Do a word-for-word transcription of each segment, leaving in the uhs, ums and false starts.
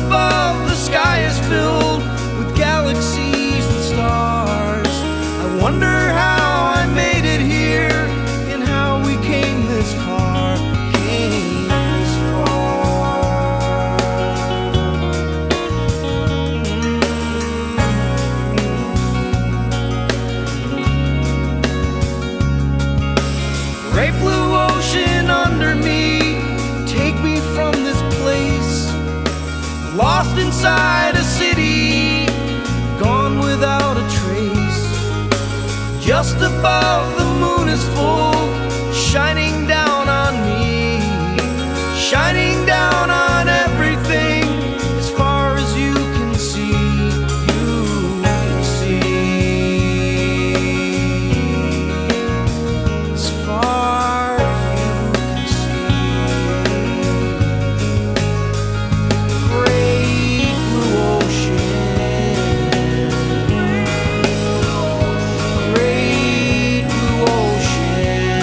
above, the sky is filled with galaxies and stars. I wonder how I made it here and how we came this far, came this far. Great blue ocean under me, take me from this place. Lost inside a city, gone without a trace. Just above, the moon is full, shining down on me, shining down on everything. As far as you can see, you can see. As far as you can see. Great blue ocean, great blue ocean,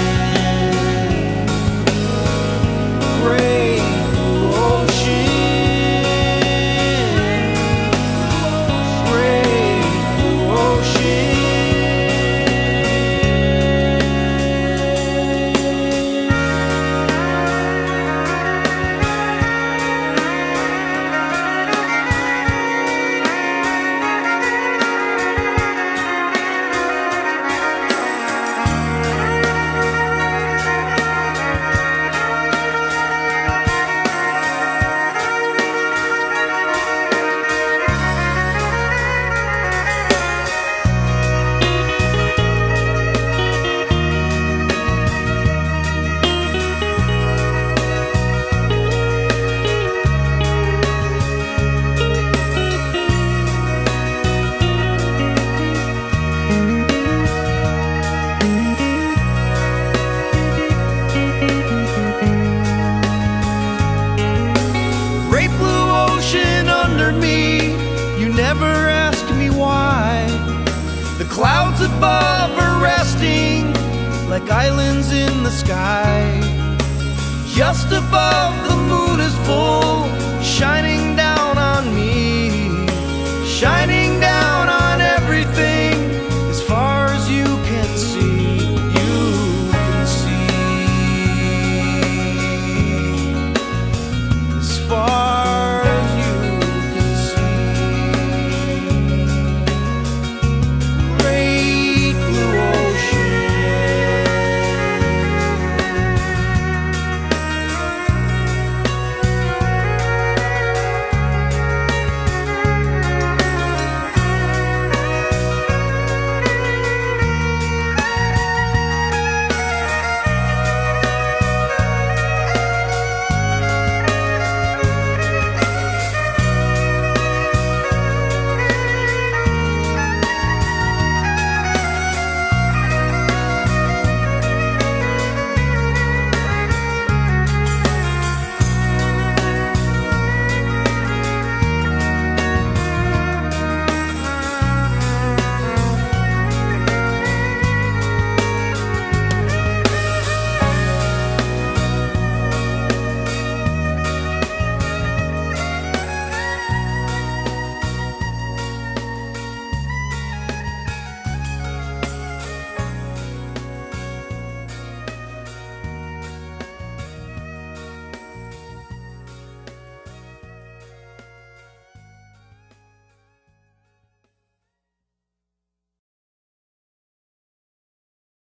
great blue ocean, great blue ocean. Great blue ocean under me, you never ask me why. The clouds above are resting like islands in the sky. Just above, the moon is full, shining